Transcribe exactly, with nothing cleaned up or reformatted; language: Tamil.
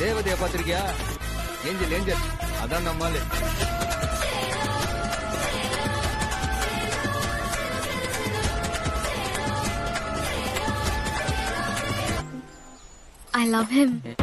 தேவதைய பாத்திருக்கியா? ஏஞ்சல் ஏஞ்சல் அதான் நம்மால. I love him.